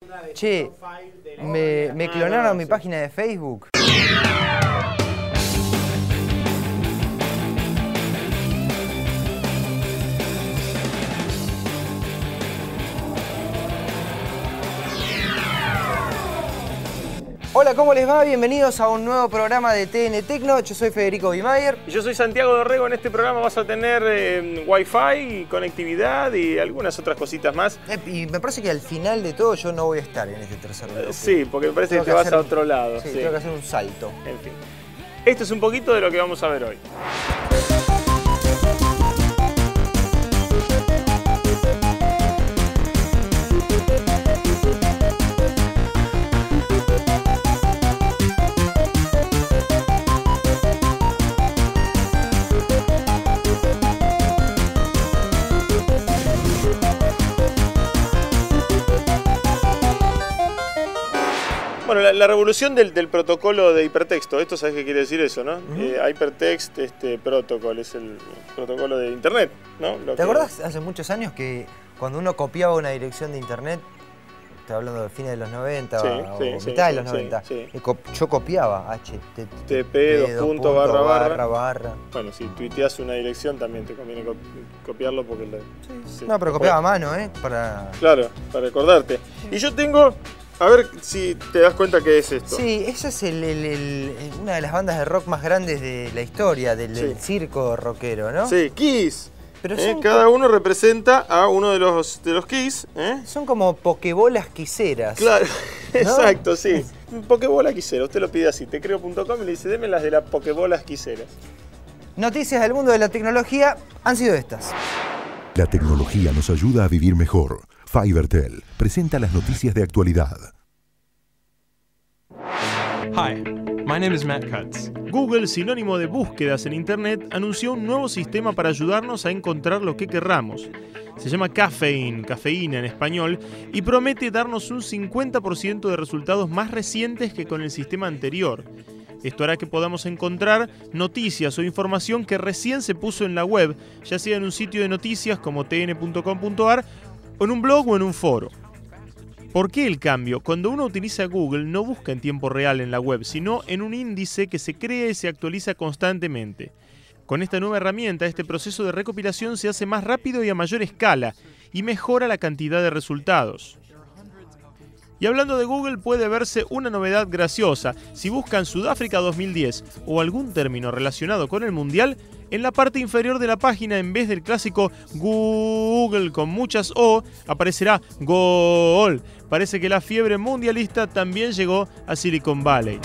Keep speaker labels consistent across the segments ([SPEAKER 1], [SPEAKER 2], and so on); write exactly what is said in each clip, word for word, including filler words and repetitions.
[SPEAKER 1] Che, me, me clonaron mi página de Facebook. Hola, ¿cómo les va? Bienvenidos a un nuevo programa de T N Tecno. Yo soy Federico Bimayer.
[SPEAKER 2] Y yo soy Santiago Dorrego. En este programa vas a tener eh, Wi-Fi, conectividad y algunas otras cositas más.
[SPEAKER 1] Eh, y me parece que al final de todo yo no voy a estar en este tercer bloque.
[SPEAKER 2] Eh, sí, porque me parece
[SPEAKER 1] tengo
[SPEAKER 2] que te
[SPEAKER 1] que
[SPEAKER 2] vas
[SPEAKER 1] hacer,
[SPEAKER 2] a otro lado.
[SPEAKER 1] Sí,
[SPEAKER 2] sí,
[SPEAKER 1] tengo que hacer un salto.
[SPEAKER 2] En fin. Esto es un poquito de lo que vamos a ver hoy. Bueno, la, la revolución del, del protocolo de hipertexto, esto sabes qué quiere decir eso, ¿no? Uh-huh. eh, Hypertext este, Protocol, es el protocolo de internet, ¿no? Lo
[SPEAKER 1] ¿Te
[SPEAKER 2] que...
[SPEAKER 1] acordás hace muchos años que cuando uno copiaba una dirección de internet, estoy hablando del fines de los noventa
[SPEAKER 2] sí,
[SPEAKER 1] o
[SPEAKER 2] sí,
[SPEAKER 1] mitad
[SPEAKER 2] sí,
[SPEAKER 1] de los
[SPEAKER 2] sí,
[SPEAKER 1] noventa,
[SPEAKER 2] sí.
[SPEAKER 1] yo copiaba H T T P
[SPEAKER 2] dos punto barra barra.
[SPEAKER 1] barra.
[SPEAKER 2] Bueno, si tuiteas una dirección también te conviene copiarlo porque... La,
[SPEAKER 1] sí.
[SPEAKER 2] Sí,
[SPEAKER 1] no, pero copiaba a mano, ¿eh? Para...
[SPEAKER 2] Claro, para recordarte. Y yo tengo... A ver si te das cuenta qué es esto.
[SPEAKER 1] Sí, esa es el, el, el, una de las bandas de rock más grandes de la historia, del, sí. del circo rockero, ¿no?
[SPEAKER 2] Sí, Kiss.
[SPEAKER 1] Pero
[SPEAKER 2] ¿Eh? Cada uno representa a uno de los, de los Kiss. ¿eh?
[SPEAKER 1] Son como pokebolas quiseras.
[SPEAKER 2] Claro,
[SPEAKER 1] ¿no?
[SPEAKER 2] Exacto, sí. Pokebola quisera, usted lo pide así, tecreo punto com y le dice, deme las de las pokebolas quiseras.
[SPEAKER 1] Noticias del mundo de la tecnología han sido estas.
[SPEAKER 3] La tecnología nos ayuda a vivir mejor. Fivertel presenta las noticias de actualidad.
[SPEAKER 4] Hi, my name is Matt Cutts.
[SPEAKER 2] Google, sinónimo de búsquedas en Internet, anunció un nuevo sistema para ayudarnos a encontrar lo que querramos. Se llama Caffeine, cafeína en español, y promete darnos un cincuenta por ciento de resultados más recientes que con el sistema anterior. Esto hará que podamos encontrar noticias o información que recién se puso en la web, ya sea en un sitio de noticias como t n punto com punto a r o en un blog o en un foro. ¿Por qué el cambio? Cuando uno utiliza Google no busca en tiempo real en la web, sino en un índice que se crea y se actualiza constantemente. Con esta nueva herramienta, este proceso de recopilación se hace más rápido y a mayor escala, y mejora la cantidad de resultados. Y hablando de Google, puede verse una novedad graciosa. Si buscan Sudáfrica dos mil diez o algún término relacionado con el Mundial, en la parte inferior de la página, en vez del clásico Google con muchas O, aparecerá Gol. Parece que la fiebre mundialista también llegó a Silicon Valley.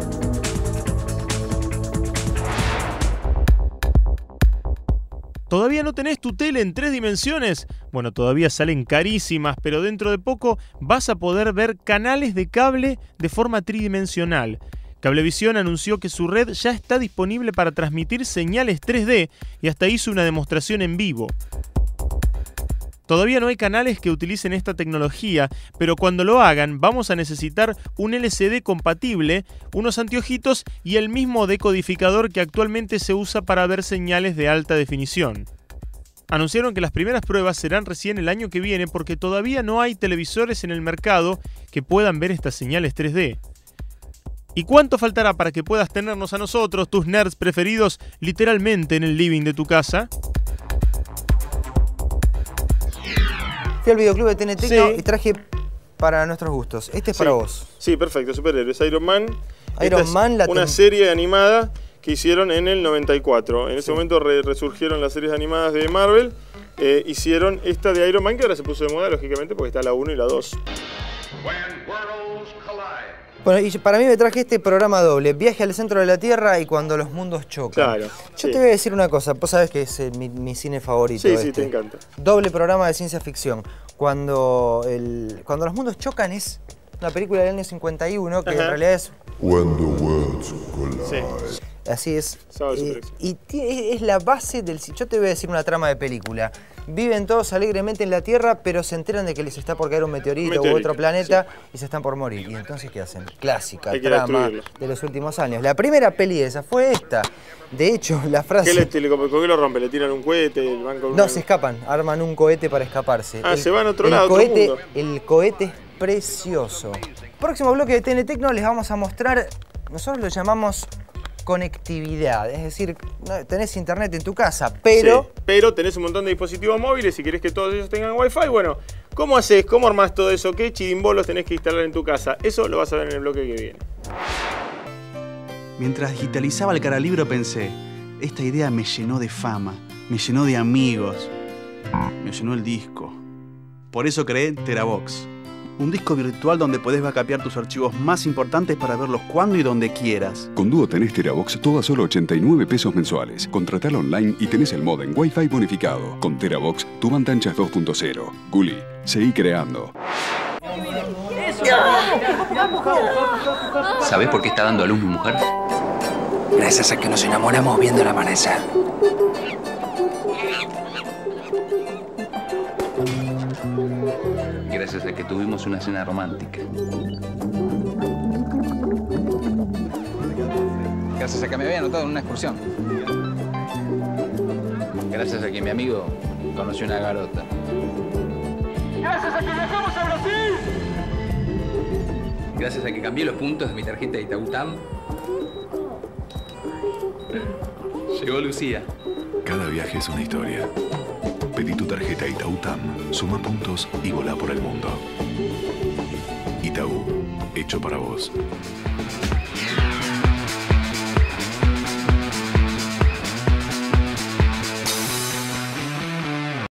[SPEAKER 2] ¿Todavía no tenés tu tele en tres dimensiones? Bueno, todavía salen carísimas, pero dentro de poco vas a poder ver canales de cable de forma tridimensional. Cablevisión anunció que su red ya está disponible para transmitir señales tres D y hasta hizo una demostración en vivo. Todavía no hay canales que utilicen esta tecnología, pero cuando lo hagan vamos a necesitar un L C D compatible, unos anteojitos y el mismo decodificador que actualmente se usa para ver señales de alta definición. Anunciaron que las primeras pruebas serán recién el año que viene porque todavía no hay televisores en el mercado que puedan ver estas señales tres D. ¿Y cuánto faltará para que puedas tenernos a nosotros, tus nerds preferidos, literalmente en el living de tu casa?
[SPEAKER 1] Fui al videoclub de T N Tecno
[SPEAKER 2] sí.
[SPEAKER 1] y traje para nuestros gustos. Este es
[SPEAKER 2] sí.
[SPEAKER 1] para vos.
[SPEAKER 2] Sí, perfecto, superhéroes. Iron Man.
[SPEAKER 1] Iron
[SPEAKER 2] Esta
[SPEAKER 1] Man,
[SPEAKER 2] es
[SPEAKER 1] la
[SPEAKER 2] una serie animada que hicieron en el noventa y cuatro. En ese
[SPEAKER 1] sí.
[SPEAKER 2] momento re resurgieron las series animadas de Marvel. Eh, hicieron esta de Iron Man, que ahora se puso de moda, lógicamente, porque está la uno y la dos.
[SPEAKER 1] Bueno, y para mí me traje este programa doble, Viaje al centro de la Tierra y Cuando los mundos chocan.
[SPEAKER 2] Claro.
[SPEAKER 1] Yo
[SPEAKER 2] sí.
[SPEAKER 1] te voy a decir una cosa, vos sabés que es eh, mi, mi cine favorito.
[SPEAKER 2] Sí,
[SPEAKER 1] este.
[SPEAKER 2] sí, te encanta.
[SPEAKER 1] Doble programa de ciencia ficción. Cuando, el, cuando los mundos chocan es una película del año cincuenta y uno que Ajá. en realidad es...
[SPEAKER 3] When the worlds collide.
[SPEAKER 2] Sí.
[SPEAKER 1] Así es. Eh, y tiene, es la base del... Yo te voy a decir una trama de película. Viven todos alegremente en la Tierra, pero se enteran de que les está por caer un meteorito, meteorito u otro planeta sí. y se están por morir. ¿Y entonces qué hacen? Clásica trama de los últimos años. La primera peli de esa fue esta. De hecho, la frase...
[SPEAKER 2] ¿Qué le, ¿Con qué lo rompe? ¿Le tiran un cohete? Van con
[SPEAKER 1] no,
[SPEAKER 2] una...
[SPEAKER 1] se escapan. Arman un cohete para escaparse.
[SPEAKER 2] Ah,
[SPEAKER 1] el,
[SPEAKER 2] se van a otro
[SPEAKER 1] el
[SPEAKER 2] lado,
[SPEAKER 1] cohete,
[SPEAKER 2] otro mundo.
[SPEAKER 1] El cohete precioso. Próximo bloque de T N Tecno les vamos a mostrar, nosotros lo llamamos conectividad, es decir, tenés internet en tu casa, pero...
[SPEAKER 2] Sí, pero tenés un montón de dispositivos móviles y querés que todos ellos tengan Wi-Fi. Bueno, ¿cómo haces? ¿Cómo armás todo eso? ¿Qué chidimbolos tenés que instalar en tu casa? Eso lo vas a ver en el bloque que viene.
[SPEAKER 5] Mientras digitalizaba el caralibro pensé, esta idea me llenó de fama, me llenó de amigos, me llenó el disco. Por eso creé Terabox, un disco virtual donde podés backupear tus archivos más importantes para verlos cuando y donde quieras.
[SPEAKER 6] Con Duo tenés Terabox todo a solo ochenta y nueve pesos mensuales. Contratalo online y tenés el modem Wi-Fi bonificado. Con Terabox, tu banda ancha es dos punto cero. Gulli, seguí creando.
[SPEAKER 7] ¿Sabés por qué está dando a luz mi mujer?
[SPEAKER 8] Gracias a que nos enamoramos viendo el amanecer.
[SPEAKER 7] Gracias a que tuvimos una cena romántica.
[SPEAKER 9] Gracias a que me había anotado en una excursión.
[SPEAKER 7] Gracias a que mi amigo conoció una garota.
[SPEAKER 10] Gracias a que viajamos a Brasil.
[SPEAKER 7] Gracias a que cambié los puntos de mi tarjeta de Itaú-TAM. Llegó Lucía.
[SPEAKER 3] Cada viaje es una historia. Pedí tu tarjeta Itaú-TAM, suma puntos y volá por el mundo. Itaú, hecho para vos.